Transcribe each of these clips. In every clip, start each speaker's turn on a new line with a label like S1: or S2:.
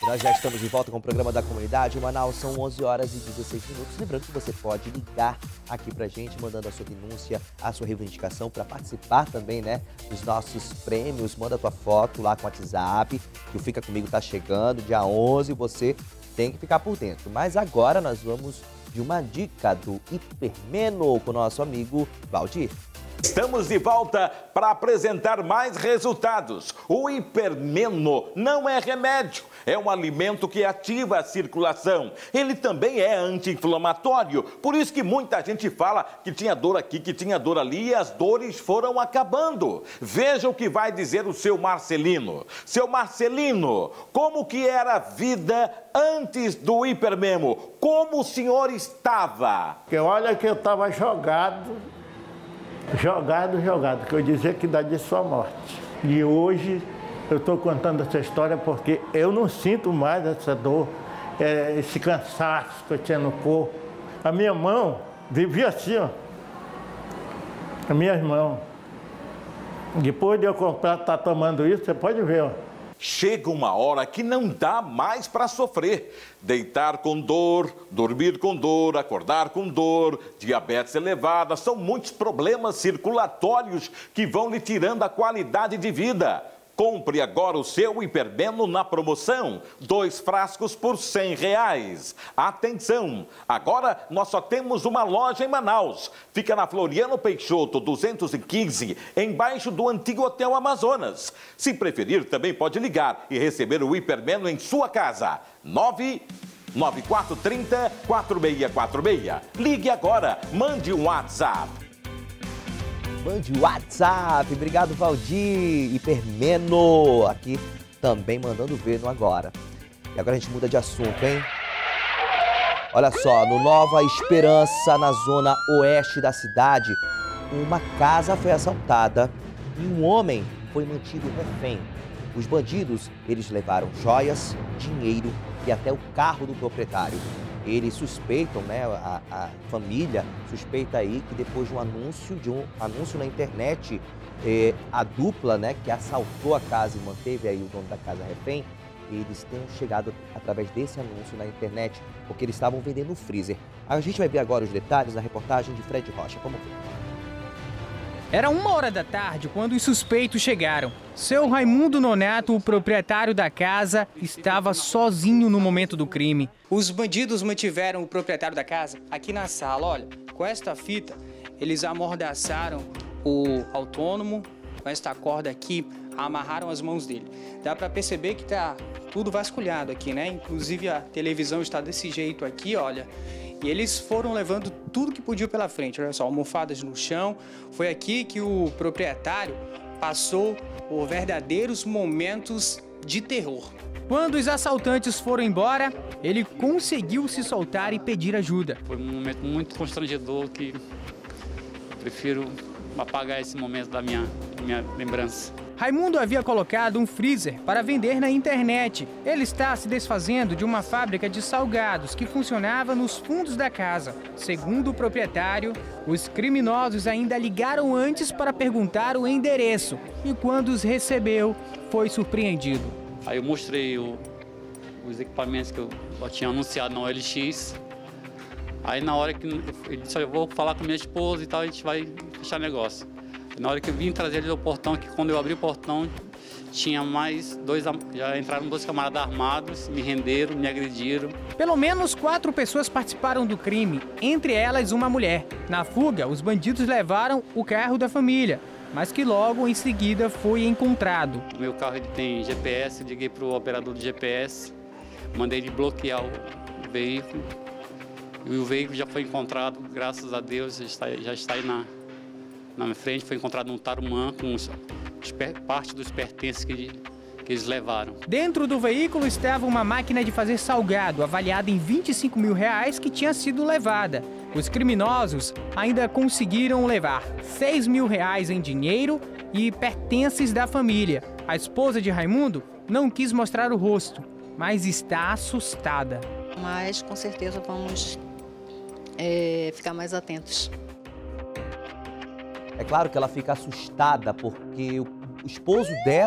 S1: Nós já estamos de volta com o programa da comunidade. Em Manaus são 11 horas e 16 minutos. Lembrando que você pode ligar aqui pra gente, mandando a sua denúncia, a sua reivindicação para participar também, né, dos nossos prêmios. Manda a tua foto lá com o WhatsApp, que o Fica Comigo tá chegando, dia 11, você tem que ficar por dentro. Mas agora nós vamos de uma dica do Hipermeno com o nosso amigo Valdir.
S2: Estamos de volta para apresentar mais resultados. O Hipermeno não é remédio, é um alimento que ativa a circulação. Ele também é anti-inflamatório, por isso que muita gente fala que tinha dor aqui, que tinha dor ali e as dores foram acabando. Veja o que vai dizer o seu Marcelino. Seu Marcelino, como que era a vida antes do Hipermeno? Como o senhor estava?
S3: Olha que eu estava jogado, que eu dizia que dá de sua morte. E hoje eu estou contando essa história porque eu não sinto mais essa dor, esse cansaço que eu tinha no corpo. A minha mão vivia assim, ó. As minhas mãos. Depois de eu comprar, tá tomando isso, você pode ver, ó.
S2: Chega uma hora que não dá mais para sofrer. Deitar com dor, dormir com dor, acordar com dor, diabetes elevada, são muitos problemas circulatórios que vão lhe tirando a qualidade de vida. Compre agora o seu Hipermeno na promoção, 2 frascos por R$100. Atenção, agora nós só temos uma loja em Manaus. Fica na Floriano Peixoto, 215, embaixo do antigo Hotel Amazonas. Se preferir, também pode ligar e receber o Hipermeno em sua casa. 99430-4646. Ligue agora, mande um WhatsApp.
S1: Mande WhatsApp, obrigado Valdir, Hipermeno, aqui também mandando ver no agora. E agora a gente muda de assunto, hein? Olha só, no Nova Esperança, na zona oeste da cidade, uma casa foi assaltada e um homem foi mantido refém. Os bandidos, eles levaram joias, dinheiro e até o carro do proprietário. Eles suspeitam, né, a família suspeita aí que depois de um anúncio na internet, a dupla, né, que assaltou a casa e manteve aí o dono da casa refém, eles tenham chegado através desse anúncio na internet, porque eles estavam vendendo freezer. A gente vai ver agora os detalhes na reportagem de Fred Rocha. Vamos ver.
S4: Era 1h da tarde quando os suspeitos chegaram. Seu Raimundo Nonato, o proprietário da casa, estava sozinho no momento do crime. Os bandidos mantiveram o proprietário da casa aqui na sala. Olha, com esta fita, eles amordaçaram o autônomo, com esta corda aqui, amarraram as mãos dele. Dá para perceber que tá tudo vasculhado aqui, né? Inclusive a televisão está desse jeito aqui, olha. E eles foram levando tudo que podiam pela frente. Olha só, almofadas no chão. Foi aqui que o proprietário passou por verdadeiros momentos de terror. Quando os assaltantes foram embora, ele conseguiu se soltar e pedir ajuda.
S5: Foi um momento muito constrangedor que eu prefiro apagar esse momento da minha lembrança.
S4: Raimundo havia colocado um freezer para vender na internet. Ele está se desfazendo de uma fábrica de salgados que funcionava nos fundos da casa. Segundo o proprietário, os criminosos ainda ligaram antes para perguntar o endereço e quando os recebeu, foi surpreendido.
S5: Aí eu mostrei os equipamentos que eu tinha anunciado na OLX. Aí na hora que ele disse, eu vou falar com minha esposa e tal, a gente vai fechar negócio. Na hora que eu vim trazer ele ao portão, que quando eu abri o portão, tinha mais já entraram 2 camaradas armados, me renderam, me agrediram.
S4: Pelo menos 4 pessoas participaram do crime, entre elas uma mulher. Na fuga, os bandidos levaram o carro da família, mas que logo em seguida foi encontrado.
S5: O meu carro ele tem GPS, eu liguei para o operador do GPS, mandei ele bloquear o veículo. E o veículo já foi encontrado, graças a Deus, já está aí na minha frente. Foi encontrado um tarumã com parte dos pertences que eles levaram.
S4: Dentro do veículo estava uma máquina de fazer salgado, avaliada em R$25 mil, que tinha sido levada. Os criminosos ainda conseguiram levar R$6 mil em dinheiro e pertences da família. A esposa de Raimundo não quis mostrar o rosto, mas está assustada.
S6: Mas com certeza vamos ficar mais atentos.
S1: É claro que ela fica assustada porque o esposo dela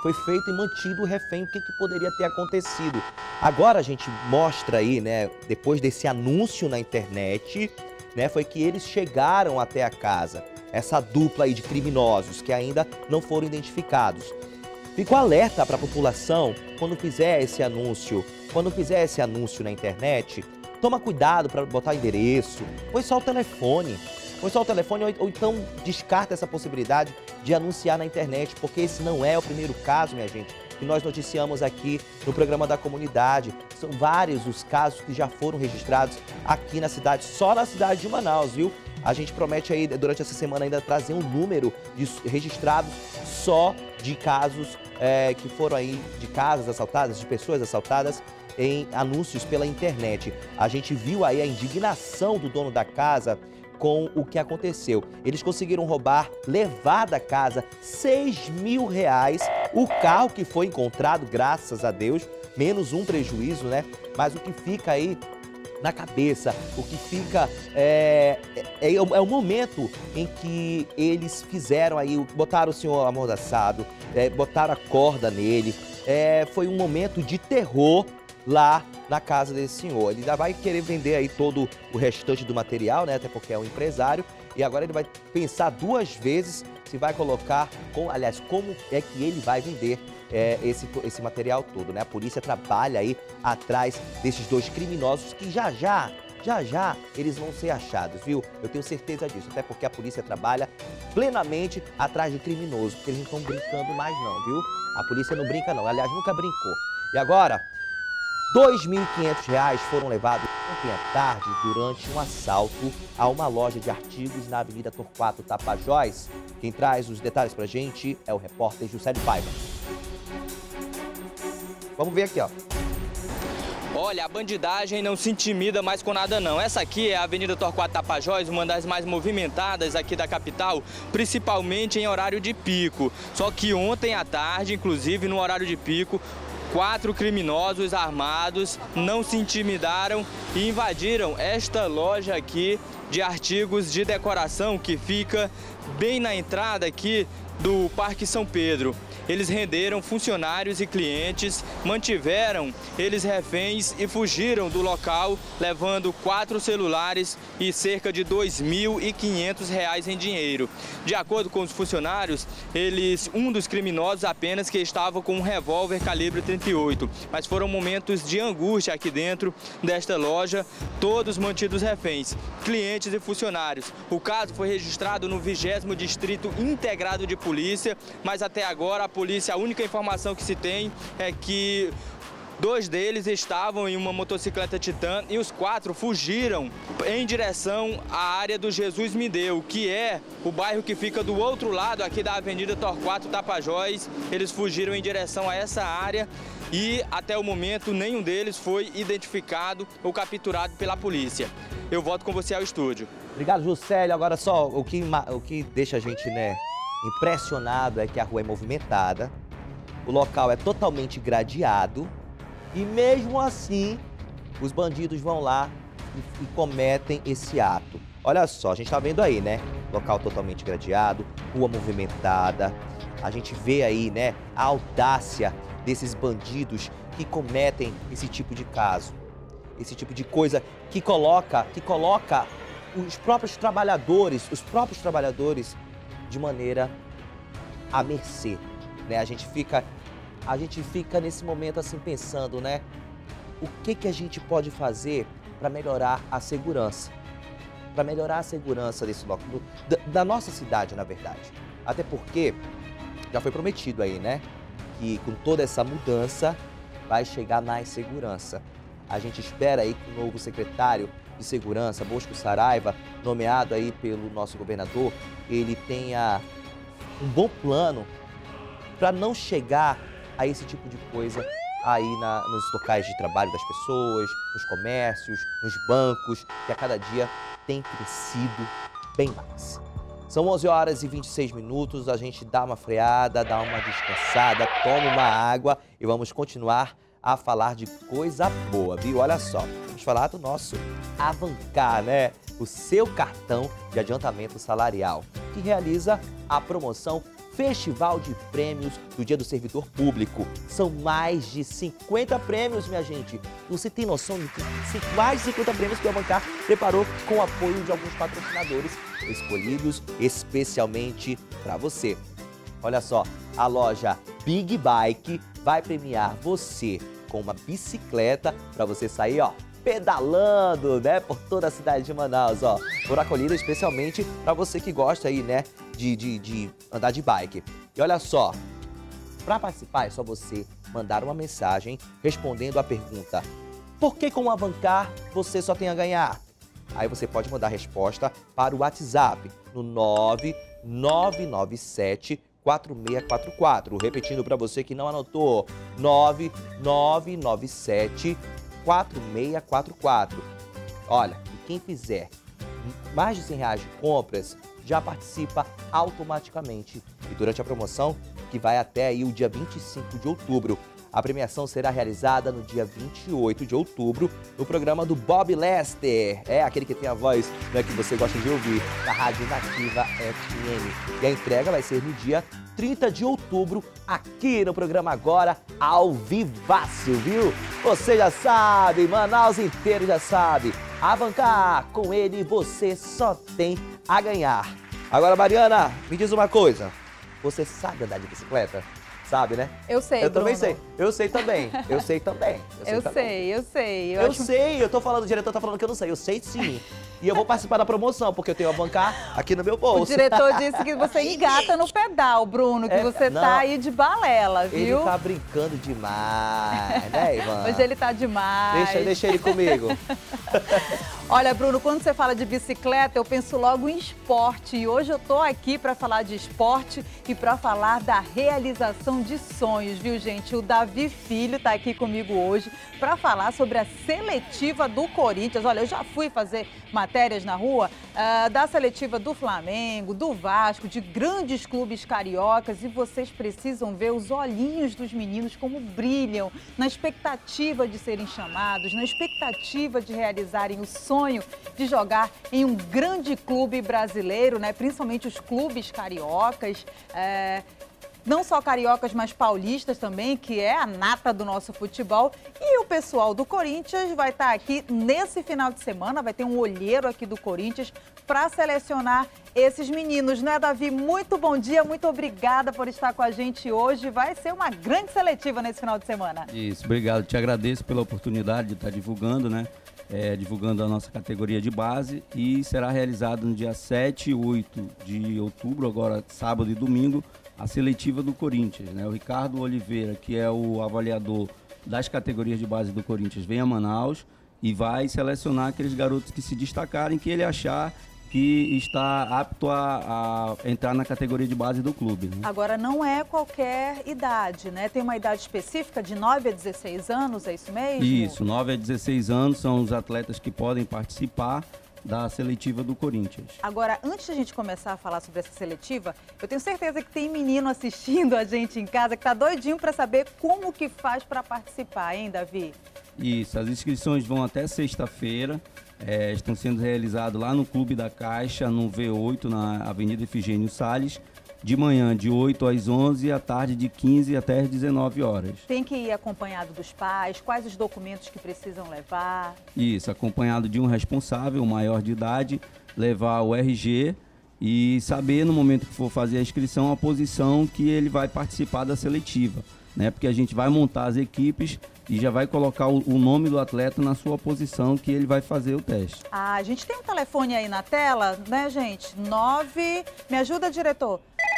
S1: foi feito e mantido refém. O que poderia ter acontecido? Agora a gente mostra aí, né, depois desse anúncio na internet, né, foi que eles chegaram até a casa. Essa dupla aí de criminosos que ainda não foram identificados. Fico alerta para a população quando fizer esse anúncio na internet, toma cuidado para botar endereço, põe só o telefone. Ou então descarta essa possibilidade de anunciar na internet, porque esse não é o primeiro caso, minha gente, que nós noticiamos aqui no programa da comunidade. São vários os casos que já foram registrados aqui na cidade, só na cidade de Manaus, viu? A gente promete aí, durante essa semana, ainda trazer um número de registrados só de casos que foram aí, de casas assaltadas, de pessoas assaltadas em anúncios pela internet. A gente viu aí a indignação do dono da casa com o que aconteceu. Eles conseguiram levar da casa R$6.000, o carro que foi encontrado, graças a Deus, menos um prejuízo, né? Mas o que fica aí na cabeça, o que fica é o momento em que eles fizeram aí, botaram o senhor amordaçado, botaram a corda nele, foi um momento de terror lá na casa desse senhor. Ele ainda vai querer vender aí todo o restante do material, né? Até porque é um empresário. E agora ele vai pensar duas vezes se vai colocar, como é que ele vai vender esse material todo, né? A polícia trabalha aí atrás desses dois criminosos que já eles vão ser achados, viu? Eu tenho certeza disso, até porque a polícia trabalha plenamente atrás de criminosos, porque eles não estão brincando mais não, viu? A polícia não brinca não, aliás, nunca brincou. E agora, R$2.500 foram levados ontem à tarde durante um assalto a uma loja de artigos na Avenida Torquato Tapajós. Quem traz os detalhes pra gente é o repórter Juscelio Paiva. Vamos ver aqui, ó.
S7: Olha, a bandidagem não se intimida mais com nada não. Essa aqui é a Avenida Torquato Tapajós, uma das mais movimentadas aqui da capital, principalmente em horário de pico. Só que ontem à tarde, inclusive no horário de pico, 4 criminosos armados não se intimidaram e invadiram esta loja aqui de artigos de decoração que fica bem na entrada aqui do Parque São Pedro. Eles renderam funcionários e clientes, mantiveram eles reféns e fugiram do local, levando 4 celulares e cerca de R$2.500 em dinheiro. De acordo com os funcionários, um dos criminosos apenas que estava com um revólver calibre 38. Mas foram momentos de angústia aqui dentro desta loja, todos mantidos reféns, clientes e funcionários. O caso foi registrado no 20º Distrito Integrado de Polícia, mas até agora a única informação que se tem é que 2 deles estavam em uma motocicleta Titan e os 4 fugiram em direção à área do Jesus Me Deu, que é o bairro que fica do outro lado aqui da Avenida Torquato Tapajós. Eles fugiram em direção a essa área e até o momento nenhum deles foi identificado ou capturado pela polícia. Eu volto com você ao estúdio.
S1: Obrigado, Juscelio. Agora só o que deixa a gente, né, impressionado é que a rua é movimentada, o local é totalmente gradeado e mesmo assim os bandidos vão lá e cometem esse ato. Olha só, a gente tá vendo aí, né? Local totalmente gradeado, rua movimentada. A gente vê aí, né, a audácia desses bandidos que cometem esse tipo de caso, esse tipo de coisa que coloca os próprios trabalhadores de maneira à mercê, né? A gente fica nesse momento assim pensando, né? O que a gente pode fazer para melhorar a segurança? Para melhorar a segurança desse local, da nossa cidade, na verdade. Até porque já foi prometido aí, né? Que com toda essa mudança vai chegar mais segurança. A gente espera aí que o novo secretário de Segurança, Bosco Saraiva, nomeado aí pelo nosso governador, ele tenha um bom plano para não chegar a esse tipo de coisa aí nos locais de trabalho das pessoas, nos comércios, nos bancos, que a cada dia tem crescido bem mais. São 11h26, a gente dá uma freada, dá uma descansada, toma uma água e vamos continuar a falar de coisa boa, viu? Olha só, vamos falar do nosso Avancar, né? O seu cartão de adiantamento salarial, que realiza a promoção Festival de Prêmios do Dia do Servidor Público. São mais de 50 prêmios, minha gente. Você tem noção de mais de 50 prêmios que o Avancar preparou com o apoio de alguns patrocinadores escolhidos especialmente para você. Olha só, a loja Big Bike vai premiar você com uma bicicleta para você sair, ó, pedalando, né, por toda a cidade de Manaus, ó. Por acolhida especialmente para você que gosta aí, né, de andar de bike. E olha só, para participar é só você mandar uma mensagem respondendo a pergunta: por que com o Avancar você só tem a ganhar? Aí você pode mandar a resposta para o WhatsApp no 9997 4644. Repetindo para você que não anotou, 9997 4644. Olha, e quem fizer mais de R$100 de compras já participa automaticamente. E durante a promoção, que vai até aí o dia 25 de outubro, a premiação será realizada no dia 28 de outubro no programa do Bob Lester. É aquele que tem a voz, né, que você gosta de ouvir, na Rádio Nativa FM. E a entrega vai ser no dia 30 de outubro, aqui no programa Agora, ao vivaço, viu? Você já sabe, Manaus inteiro já sabe. Avancar, com ele você só tem a ganhar. Agora, Mariana, me diz uma coisa. Você sabe andar de bicicleta? Sabe, né?
S8: Eu sei,
S1: Eu também
S8: Bruno.
S1: sei. Eu sei também. Eu sei também.
S8: Eu sei.
S1: Eu sei, eu tô falando, o diretor tá falando que eu não sei. Eu sei sim. E eu vou participar da promoção, porque eu tenho a Avancar aqui no meu bolso.
S8: O diretor disse que você engata no pedal, Bruno, que você tá aí de balela, viu?
S1: Ele tá brincando demais, né, Ivan?
S8: Hoje ele tá demais.
S1: Deixa ele comigo.
S8: Olha, Bruno, quando você fala de bicicleta, eu penso logo em esporte. E hoje eu tô aqui para falar de esporte e para falar da realização de sonhos, viu, gente? O Davi Filho tá aqui comigo hoje para falar sobre a seletiva do Corinthians. Olha, eu já fui fazer matérias na rua da seletiva do Flamengo, do Vasco, de grandes clubes cariocas, e vocês precisam ver os olhinhos dos meninos como brilham na expectativa de serem chamados, na expectativa de realizarem o sonho de jogar em um grande clube brasileiro, né? Principalmente os clubes cariocas. Não só cariocas, mas paulistas também, que é a nata do nosso futebol. E o pessoal do Corinthians vai estar aqui nesse final de semana, vai ter um olheiro aqui do Corinthians para selecionar esses meninos, né, Davi? Muito bom dia, muito obrigada por estar com a gente hoje. Vai ser uma grande seletiva nesse final de semana.
S9: Isso, obrigado. Te agradeço pela oportunidade de estar divulgando, né? Divulgando a nossa categoria de base, e será realizado no dia 7 e 8 de outubro, agora sábado e domingo, a seletiva do Corinthians, né? O Ricardo Oliveira, que é o avaliador das categorias de base do Corinthians, vem a Manaus e vai selecionar aqueles garotos que se destacarem, que ele achar que está apto a entrar na categoria de base do clube, né?
S8: Agora, não é qualquer idade, né? Tem uma idade específica de 9 a 16 anos, é isso mesmo?
S9: Isso, 9 a 16 anos são os atletas que podem participar da seletiva do Corinthians.
S8: Agora, antes de a gente começar a falar sobre essa seletiva, eu tenho certeza que tem menino assistindo a gente em casa que tá doidinho para saber como que faz para participar, hein, Davi?
S9: Isso, as inscrições vão até sexta-feira, estão sendo realizadas lá no Clube da Caixa, no V8, na Avenida Efigênio Salles, de manhã de 8 às 11, à tarde de 15 até às 19 horas.
S8: Tem que ir acompanhado dos pais? Quais os documentos que precisam levar?
S9: Isso, acompanhado de um responsável maior de idade, levar o RG e saber no momento que for fazer a inscrição a posição que ele vai participar da seletiva, né? Porque a gente vai montar as equipes e já vai colocar o nome do atleta na sua posição que ele vai fazer o teste.
S8: Ah, a gente tem um telefone aí na tela, né, gente? 9... Me ajuda, diretor?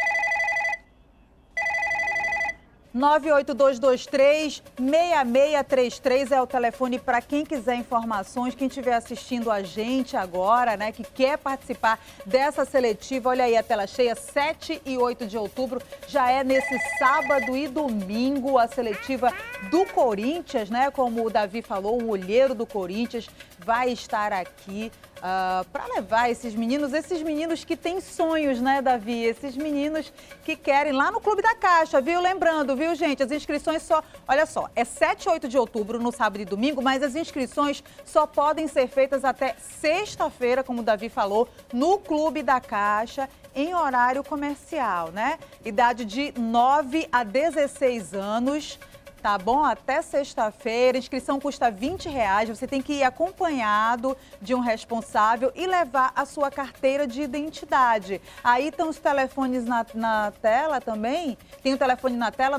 S8: 98223-6633 é o telefone para quem quiser informações, quem estiver assistindo a gente agora, né, que quer participar dessa seletiva. Olha aí a tela cheia, 7 e 8 de outubro, já é nesse sábado e domingo a seletiva do Corinthians, né, como o Davi falou, o olheiro do Corinthians vai estar aqui para levar esses meninos que têm sonhos, né, Davi? Esses meninos que querem lá no Clube da Caixa, viu? Lembrando, viu, gente? As inscrições só, olha só, é 7 e 8 de outubro, no sábado e domingo, mas as inscrições só podem ser feitas até sexta-feira, como o Davi falou, no Clube da Caixa, em horário comercial, né? Idade de 9 a 16 anos. Tá bom? Até sexta-feira, a inscrição custa R$20, você tem que ir acompanhado de um responsável e levar a sua carteira de identidade. Aí estão os telefones na tela também, tem o telefone na tela,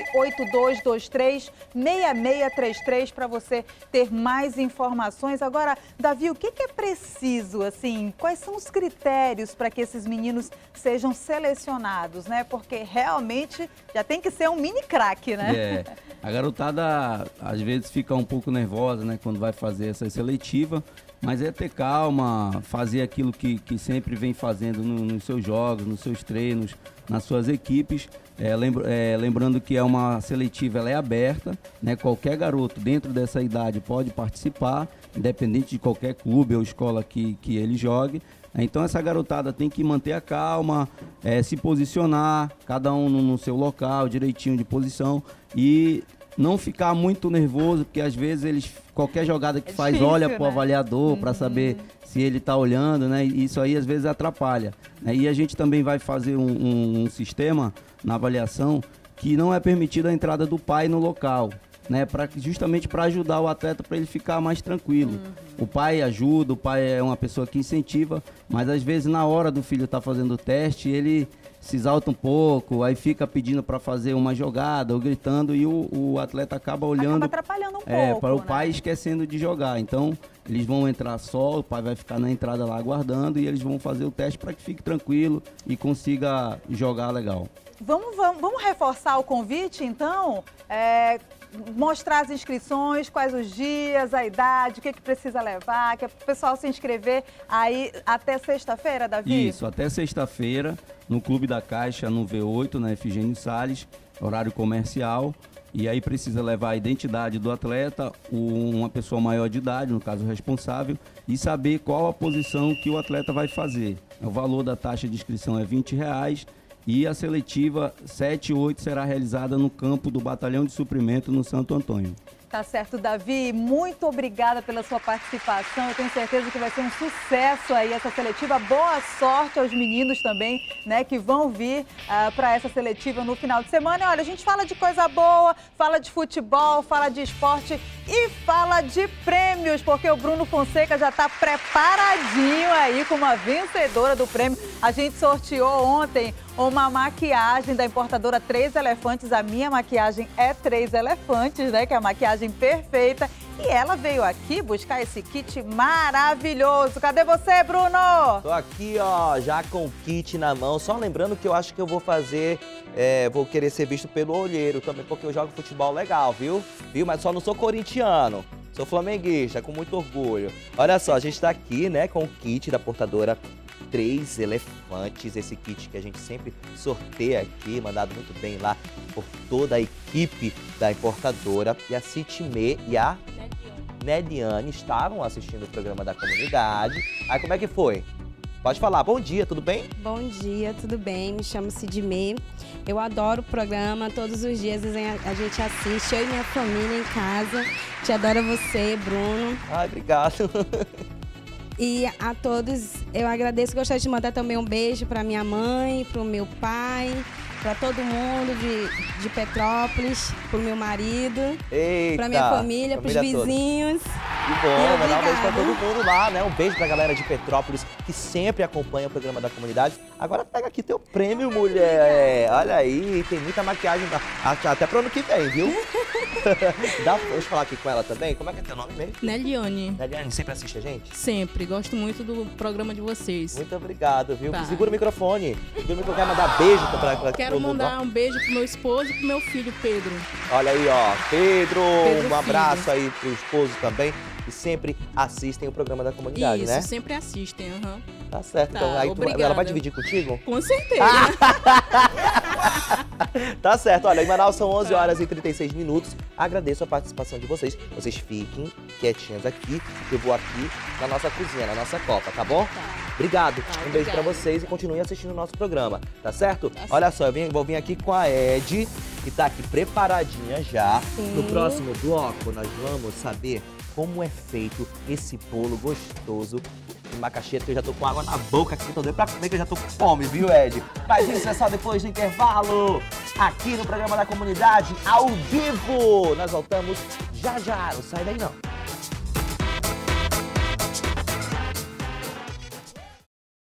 S8: 98223-6633 para você ter mais informações. Agora, Davi, o que é preciso, assim, quais são os critérios para que esses meninos sejam selecionados, né? Porque realmente já tem que ser um mini craque, né?
S9: A garotada às vezes fica um pouco nervosa, né, quando vai fazer essa seletiva, mas é ter calma, fazer aquilo que sempre vem fazendo nos seus jogos, nos seus treinos, nas suas equipes. Lembrando que é uma seletiva, ela é aberta, né, qualquer garoto dentro dessa idade pode participar, independente de qualquer clube ou escola que ele jogue. Então essa garotada tem que manter a calma, se posicionar, cada um no seu local, direitinho de posição, e não ficar muito nervoso, porque às vezes qualquer jogada que faz, difícil, olha pro avaliador para saber se ele está olhando, né? E isso aí às vezes atrapalha. E a gente também vai fazer um sistema na avaliação que não é permitida a entrada do pai no local, né, justamente para ajudar o atleta, para ele ficar mais tranquilo. O pai ajuda, o pai é uma pessoa que incentiva, mas às vezes na hora do filho estar fazendo o teste, ele se exalta um pouco, aí fica pedindo para fazer uma jogada ou gritando, e o atleta acaba olhando,
S8: atrapalhando um pouco,
S9: para o pai, esquecendo de jogar. Então eles vão entrar só, o pai vai ficar na entrada lá aguardando, e eles vão fazer o teste para que fique tranquilo e consiga jogar legal.
S8: Vamos reforçar o convite, então? Mostrar as inscrições, quais os dias, a idade, o que precisa levar, que é para o pessoal se inscrever aí até sexta-feira, Davi?
S9: Isso, até sexta-feira, no Clube da Caixa, no V8, na Efigênio Salles, horário comercial. E aí precisa levar a identidade do atleta, uma pessoa maior de idade, no caso o responsável, e saber qual a posição que o atleta vai fazer. O valor da taxa de inscrição é R$20, e a seletiva 7 e 8 será realizada no campo do Batalhão de Suprimento, no Santo Antônio.
S8: Tá certo, Davi. Muito obrigada pela sua participação. Eu tenho certeza que vai ser um sucesso aí essa seletiva. Boa sorte aos meninos também, né, que vão vir para essa seletiva no final de semana. E olha, a gente fala de coisa boa, fala de futebol, fala de esporte e fala de prêmios, porque o Bruno Fonseca já está preparadinho aí com uma vencedora do prêmio. A gente sorteou ontem uma maquiagem da importadora 3 Elefantes. A minha maquiagem é 3 Elefantes, né? Que é a maquiagem perfeita. E ela veio aqui buscar esse kit maravilhoso. Cadê você, Bruno?
S1: Tô aqui, ó, já com o kit na mão. Só lembrando que eu acho que eu vou fazer... vou querer ser visto pelo olheiro também, porque eu jogo futebol legal, viu? Mas só não sou corintiano. Sou flamenguista, com muito orgulho. Olha só, a gente tá aqui, né, com o kit da portadora 3 Elefantes, esse kit que a gente sempre sorteia aqui, mandado muito bem lá por toda a equipe da importadora. E a Citime e a Neliane estavam assistindo o programa da comunidade. Aí como é que foi? Pode falar. Bom dia, tudo bem?
S10: Bom dia, tudo bem? Me chamo Sidmê. Eu adoro o programa, todos os dias a gente assiste, eu e minha família em casa. Te adoro você, Bruno.
S1: Ai, obrigado.
S10: E a todos, eu agradeço, gostaria de mandar também um beijo para minha mãe, para o meu pai, para todo mundo de Petrópolis, para o meu marido, para minha família, para os vizinhos.
S1: Que bom, mandar um beijo para todo mundo lá, né? Um beijo para a galera de Petrópolis que sempre acompanha o programa da comunidade. Agora pega aqui teu prêmio, mulher. Olha aí, tem muita maquiagem até pro ano que vem, viu? Deixa eu falar aqui com ela também. Como é que é teu nome mesmo?
S11: Neliane.
S1: Neliane, sempre assiste a gente?
S11: Sempre, gosto muito do programa de vocês.
S1: Muito obrigado, viu? Tá. Segura o microfone. Segura o microfone, quer mandar beijo pra
S11: Quero mandar um beijo pro meu esposo e pro meu filho, Pedro.
S1: Olha aí, ó. Pedro um abraço aí pro esposo também. E sempre assistem o programa da comunidade, né?
S11: Isso, sempre assistem, aham.
S1: Tá certo. Tá, então aí ela vai dividir contigo?
S11: Com certeza.
S1: Tá certo, olha, em Manaus são 11 horas e 36 minutos. Agradeço a participação de vocês. Vocês fiquem quietinhos aqui, que eu vou aqui na nossa cozinha, na nossa copa, tá bom? Obrigado. Um beijo pra vocês e continuem assistindo o nosso programa, tá certo? Olha só, vou vir aqui com a Ed, que tá aqui preparadinha já.
S10: Sim.
S1: No próximo bloco, nós vamos saber como é feito esse bolo gostoso de macaxeira, que eu já tô com água na boca aqui, tô doido pra comer, que eu já tô com fome, viu, Ed? Mas isso é só depois do intervalo, aqui no programa da comunidade, ao vivo. Nós voltamos já já, não sai daí não.